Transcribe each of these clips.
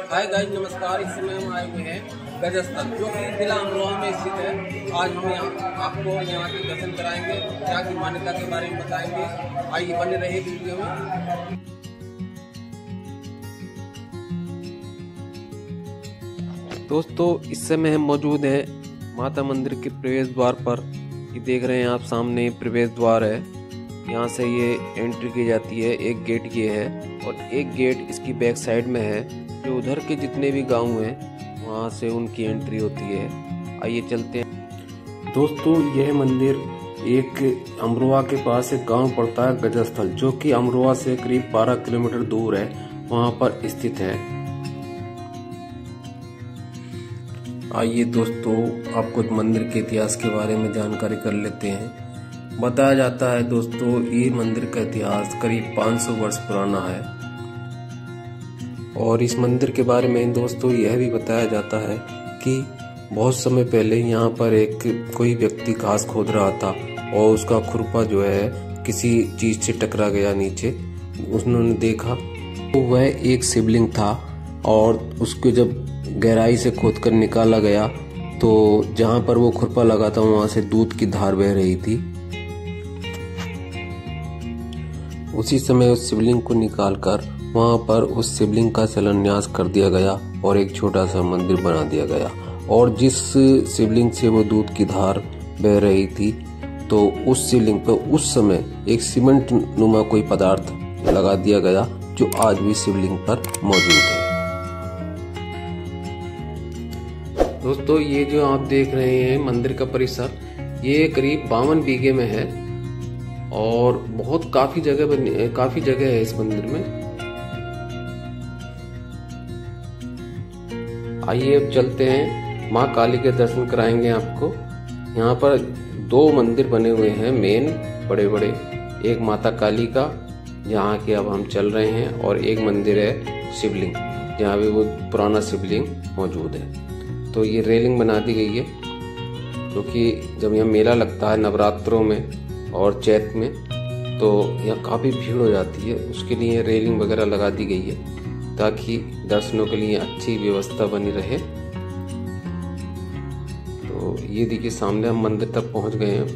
Hi guys, नमस्कार। इस समय हम आए हुए हैं गजस्थल, जो कि जिला अमरोहा में स्थित है। आज हम आपको यहाँ के दर्शन कराएंगे, यहाँ की मान्यता के बारे में बताएंगे। आइए बने रहे वीडियो में। दोस्तों, इस समय हम मौजूद हैं माता मंदिर के प्रवेश द्वार पर। ये देख रहे हैं आप, सामने प्रवेश द्वार है। यहाँ से ये एंट्री की जाती है। एक गेट ये है और एक गेट इसकी बैक साइड में है। जो उधर के जितने भी गांव हैं वहाँ से उनकी एंट्री होती है। आइए चलते हैं। दोस्तों, यह मंदिर एक अमरोहा के पास एक गांव पड़ता है गजस्थल, जो कि अमरोहा से करीब 12 किलोमीटर दूर है, वहाँ पर स्थित है। आइए दोस्तों, आपको मंदिर के इतिहास के बारे में जानकारी कर लेते हैं। बताया जाता है दोस्तों, ये मंदिर का इतिहास करीब 500 वर्ष पुराना है। और इस मंदिर के बारे में दोस्तों यह भी बताया जाता है कि बहुत समय पहले यहाँ पर एक कोई व्यक्ति घास खोद रहा था और उसका खुरपा जो है किसी चीज से टकरा गया नीचे। उन्होंने देखा तो वह एक शिवलिंग था और उसको जब गहराई से खोदकर निकाला गया तो जहाँ पर वो खुरपा लगा था वहां से दूध की धार बह रही थी। उसी समय उस शिवलिंग को निकालकर वहां पर उस शिवलिंग का शिलान्यास कर दिया गया और एक छोटा सा मंदिर बना दिया गया। और जिस शिवलिंग से वो दूध की धार बह रही थी तो उस शिवलिंग पर उस समय एक सीमेंट नुमा कोई पदार्थ लगा दिया गया, जो आज भी शिवलिंग पर मौजूद है। दोस्तों, ये जो आप देख रहे हैं मंदिर का परिसर, ये करीब 52 बीघे में है और बहुत काफी जगह है इस मंदिर में। आइए अब चलते हैं, माँ काली के दर्शन कराएंगे आपको। यहाँ पर 2 मंदिर बने हुए हैं मेन बड़े बड़े। एक माता काली का, जहाँ के अब हम चल रहे हैं, और एक मंदिर है शिवलिंग, जहाँ भी वो पुराना शिवलिंग मौजूद है। तो ये रेलिंग बना दी गई है, क्योंकि जब यहाँ मेला लगता है नवरात्रों में और चैत में, तो यहाँ काफ़ी भीड़ हो जाती है। उसके लिए रेलिंग वगैरह लगा दी गई है ताकि दर्शनों के लिए अच्छी व्यवस्था बनी रहे। तो ये देखिए, सामने हम मंदिर तक पहुंच गए हैं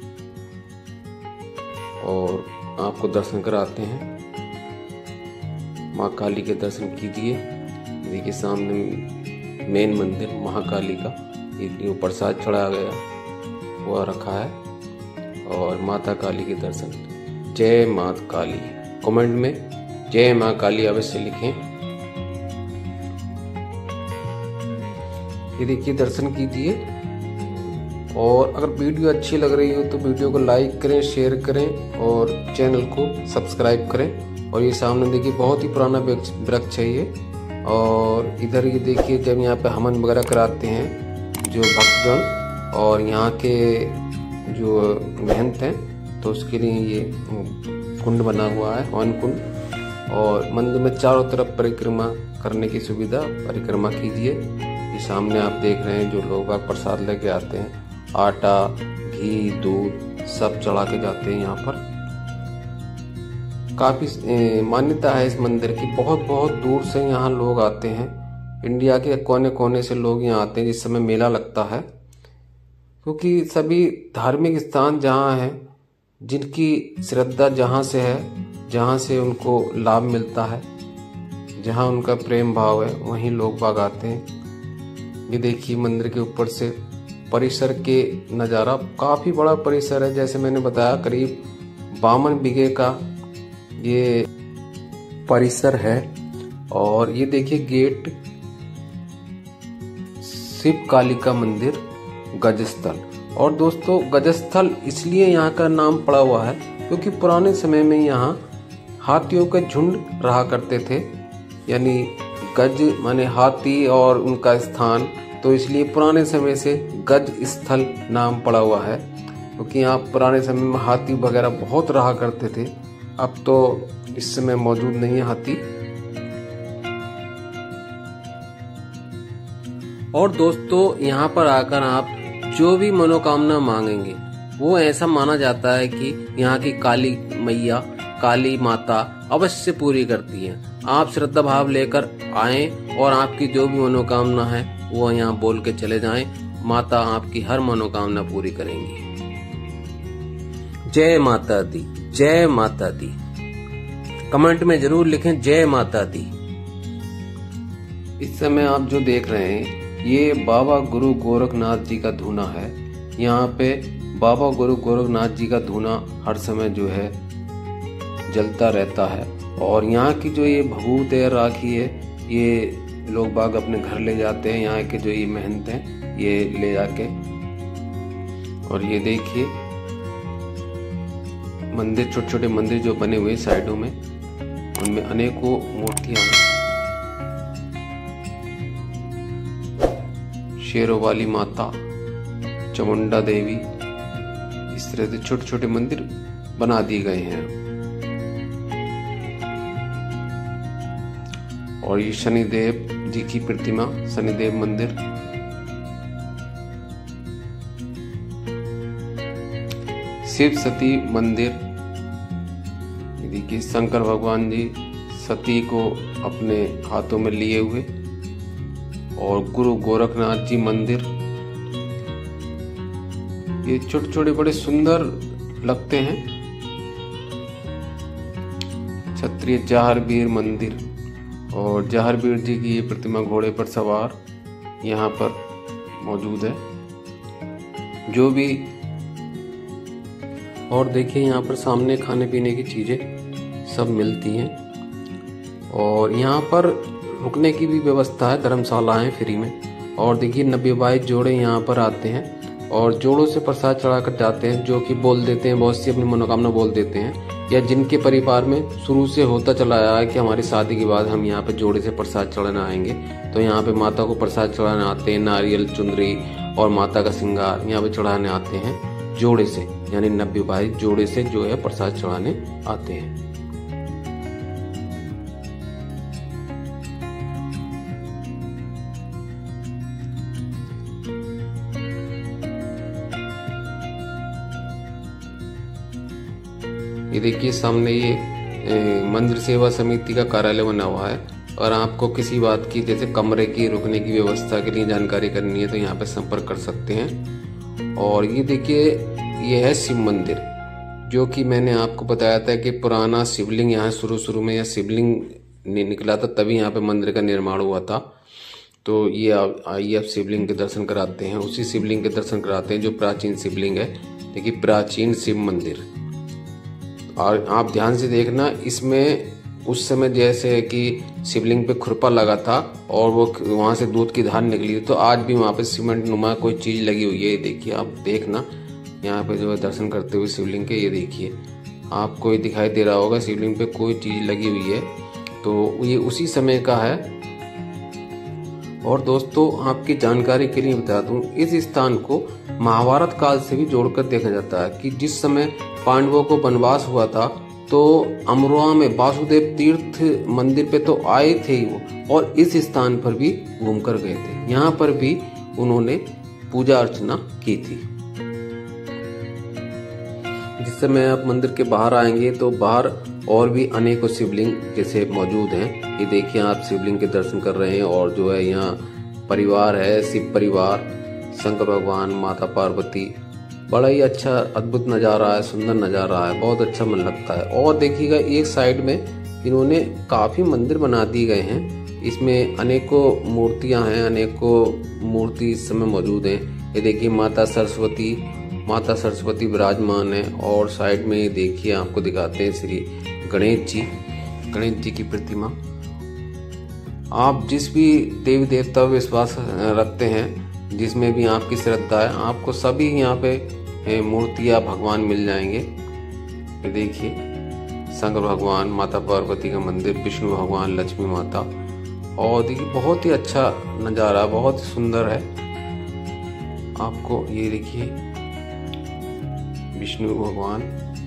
और आपको दर्शन कराते हैं। माँ काली के दर्शन कीजिए। देखिए सामने मेन मंदिर महाकाली का, ये प्रसाद चढ़ाया गया हुआ रखा है। और माता काली के दर्शन। जय माता काली। कमेंट में जय माँ काली अवश्य लिखें। ये देखिए, दर्शन कीजिए। और अगर वीडियो अच्छी लग रही हो तो वीडियो को लाइक करें, शेयर करें और चैनल को सब्सक्राइब करें। और ये सामने देखिए, बहुत ही पुराना वृक्ष है ये। और इधर ये देखिए, जब यहाँ पे हवन वगैरह कराते हैं जो भक्तगण और यहाँ के जो महंत हैं, तो उसके लिए ये कुंड बना हुआ है, हवन कुंड। और मंदिर में चारों तरफ परिक्रमा करने की सुविधा, परिक्रमा कीजिए। ये सामने आप देख रहे हैं जो लोग प्रसाद लेके आते हैं, आटा, घी, दूध सब चढ़ा के जाते हैं यहाँ पर। काफी मान्यता है इस मंदिर की। बहुत बहुत दूर से यहाँ लोग आते हैं। इंडिया के कोने कोने से लोग यहाँ आते हैं जिस समय मेला लगता है, क्योंकि सभी धार्मिक स्थान जहाँ हैं, जिनकी श्रद्धा जहाँ से है, जहाँ से उनको लाभ मिलता है, जहाँ उनका प्रेम भाव है, वहीं लोग बाग आते हैं। ये देखिए, मंदिर के ऊपर से परिसर के नज़ारा। काफ़ी बड़ा परिसर है, जैसे मैंने बताया करीब 52 बीघे का ये परिसर है। और ये देखिए गेट, शिव काली का मंदिर गजस्थल। और दोस्तों, गजस्थल इसलिए यहाँ का नाम पड़ा हुआ है क्योंकि पुराने समय में यहाँ हाथियों के झुंड रहा करते थे। यानी गज माने हाथी और उनका स्थान, तो इसलिए पुराने समय से गज स्थल नाम पड़ा हुआ है, क्योंकि यहाँ पुराने समय में हाथी वगैरह बहुत रहा करते थे। अब तो इस समय मौजूद नहीं है हाथी। और दोस्तों, यहाँ पर आकर आप जो भी मनोकामना मांगेंगे, वो ऐसा माना जाता है कि यहाँ की काली मैया, काली माता अवश्य पूरी करती है। आप श्रद्धा भाव लेकर आएं और आपकी जो भी मनोकामना है वो यहाँ बोल के चले जाएं। माता आपकी हर मनोकामना पूरी करेंगी। जय माता दी, जय माता दी। कमेंट में जरूर लिखें जय माता दी। इस समय आप जो देख रहे हैं ये बाबा गुरु गोरखनाथ जी का धूना है। यहाँ पे बाबा गुरु गोरखनाथ जी का धूना हर समय जो है जलता रहता है। और यहाँ की जो ये भभूत है, राखी है, ये लोग बाग अपने घर ले जाते हैं। यहाँ के जो ये महंत हैं ये ले जाके, और ये देखिए मंदिर, छोटे छोटे मंदिर जो बने हुए साइडों में, उनमें अनेकों मूर्तियां हैं। शेरों वाली माता, चामुंडा देवी, इस तरह से छोटे छोटे मंदिर बना दिए गए हैं। और ये शनिदेव जी की प्रतिमा, शनिदेव मंदिर, शिव सती मंदिर, देखिए शंकर भगवान जी सती को अपने हाथों में लिए हुए, और गुरु गोरखनाथ जी मंदिर। ये छोटे छोटे बड़े सुंदर लगते हैं। क्षत्रिय जहारवीर मंदिर, और जहारवीर जी की ये प्रतिमा घोड़े पर सवार यहाँ पर मौजूद है। जो भी, और देखिए यहाँ पर सामने खाने पीने की चीजें सब मिलती हैं। और यहाँ पर रुकने की भी व्यवस्था है, धर्मशालाएं फ्री में। और देखिए 92 जोड़े यहाँ पर आते हैं और जोड़ों से प्रसाद चढ़ाकर जाते हैं, जो कि बोल देते हैं, बहुत सी अपनी मनोकामना बोल देते हैं, या जिनके परिवार में शुरू से होता चला आया है कि हमारी शादी के बाद हम यहाँ पे जोड़े से प्रसाद चढ़ाना आएंगे, तो यहाँ पे माता को प्रसाद चढ़ाने आते हैं। नारियल, चुनरी और माता का श्रृंगार यहाँ पे चढ़ाने आते हैं जोड़े से, यानी 92 जोड़े से जो है प्रसाद चढ़ाने आते हैं। ये देखिए सामने ये मंदिर सेवा समिति का कार्यालय बना हुआ है। और आपको किसी बात की, जैसे कमरे की, रुकने की व्यवस्था के लिए जानकारी करनी है तो यहाँ पे संपर्क कर सकते हैं। और ये देखिए ये है शिव मंदिर, जो कि मैंने आपको बताया था कि पुराना शिवलिंग यहाँ शुरू में या शिवलिंग निकला था, तभी यहाँ पे मंदिर का निर्माण हुआ था। तो ये आइए आप शिवलिंग के दर्शन कराते हैं, उसी शिवलिंग के दर्शन कराते हैं जो प्राचीन शिवलिंग है। देखिए प्राचीन शिव मंदिर। और आप ध्यान से देखना, इसमें उस समय जैसे कि शिवलिंग पे खुरपा लगा था और वो वहां से दूध की धार निकली थी, तो आज भी वहां पे सीमेंट नुमा कोई चीज लगी हुई है। देखिए आप देखना, यहाँ पे जो है दर्शन करते हुए शिवलिंग के, ये देखिए आपको ये दिखाई दे रहा होगा, शिवलिंग पे कोई चीज लगी हुई है, तो ये उसी समय का है। और दोस्तों आपकी जानकारी के लिए बता दूं, इस स्थान को महाभारत काल से भी जोड़कर देखा जाता है कि जिस समय पांडवों को वनवास हुआ था तो अमरोहा में वासुदेव तीर्थ मंदिर पे तो आए थे वो, और इस स्थान पर भी घूमकर गए थे। यहाँ पर भी उन्होंने पूजा अर्चना की थी। जिस समय आप मंदिर के बाहर आएंगे तो बाहर और भी अनेकों शिवलिंग जैसे मौजूद हैं। ये देखिए आप शिवलिंग के दर्शन कर रहे हैं। और जो है यहाँ परिवार है, शिव परिवार, शंकर भगवान, माता पार्वती, बड़ा ही अच्छा अद्भुत नज़ारा है, सुंदर नज़ारा है, बहुत अच्छा मन लगता है। और देखिएगा एक साइड में इन्होंने काफ़ी मंदिर बना दिए गए हैं, इसमें अनेकों मूर्तियां हैं, अनेकों मूर्ति इस समय मौजूद हैं। ये देखिए माता सरस्वती विराजमान है। और साइड में ये देखिए आपको दिखाते हैं श्री गणेश जी की प्रतिमा। आप जिस भी देवी देवता विश्वास रखते हैं, जिसमें भी आपकी श्रद्धा है, आपको सभी यहाँ पे मूर्तियां भगवान मिल जाएंगे। ये देखिए शंकर भगवान, माता पार्वती का मंदिर, विष्णु भगवान, लक्ष्मी माता। और देखिए बहुत ही अच्छा नज़ारा, बहुत ही सुंदर है। आपको ये देखिए विष्णु भगवान,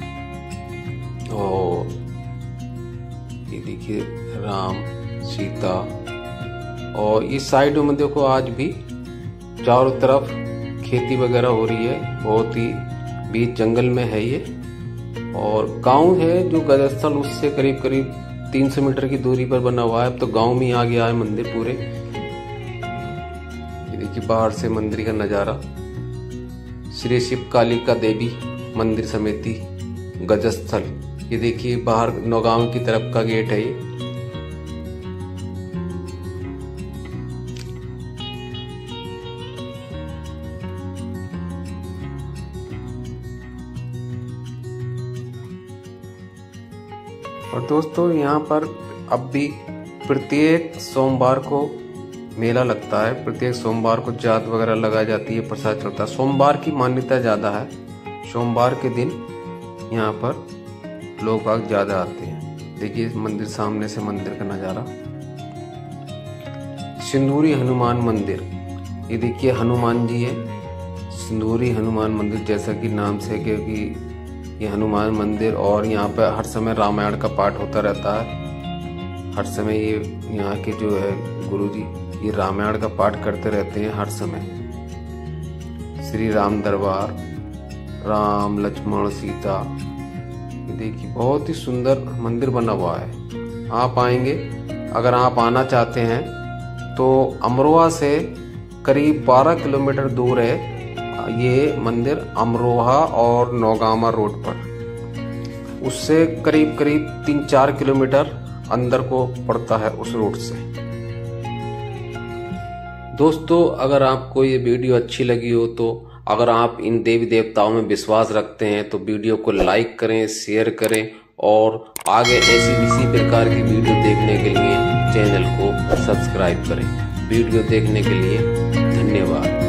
और ये देखिए राम, सीता। और इस साइड में देखो आज भी चारों तरफ खेती वगैरह हो रही है, बहुत ही बीच जंगल में है ये। और गांव है जो गजस्थल, उससे करीब करीब 300 मीटर की दूरी पर बना हुआ है। अब तो गांव में आ गया है मंदिर पूरे। ये देखिए बाहर से मंदिर का नज़ारा। श्री शिव कालिका देवी मंदिर समिति गजस्थल। ये देखिए बाहर नौगांव की तरफ का गेट है ये। और दोस्तों यहाँ पर अब भी प्रत्येक सोमवार को मेला लगता है। प्रत्येक सोमवार को जात वगैरह लगाई जाती है, प्रसाद चलता है। सोमवार की मान्यता ज़्यादा है। सोमवार के दिन यहाँ पर लोग बाग ज़्यादा आते हैं। देखिए मंदिर, सामने से मंदिर का नज़ारा। सिंदूरी हनुमान मंदिर। ये देखिए हनुमान जी है। सिंदूरी हनुमान मंदिर जैसा कि नाम से, क्योंकि ये हनुमान मंदिर और यहाँ पे हर समय रामायण का पाठ होता रहता है। हर समय ये यहाँ के जो है गुरुजी ये रामायण का पाठ करते रहते हैं हर समय। श्री राम दरबार, राम लक्ष्मण सीता। ये देखिए बहुत ही सुंदर मंदिर बना हुआ है। आप आएंगे, अगर आप आना चाहते हैं तो अमरोहा से करीब 12 किलोमीटर दूर है ये मंदिर, अमरोहा और नौगामा रोड पर। उससे करीब 3-4 किलोमीटर अंदर को पड़ता है उस रोड से। दोस्तों अगर आपको ये वीडियो अच्छी लगी हो तो अगर आप इन देवी देवताओं में विश्वास रखते हैं तो वीडियो को लाइक करें, शेयर करें और आगे ऐसी इसी प्रकार की वीडियो देखने के लिए चैनल को सब्सक्राइब करें। वीडियो देखने के लिए धन्यवाद।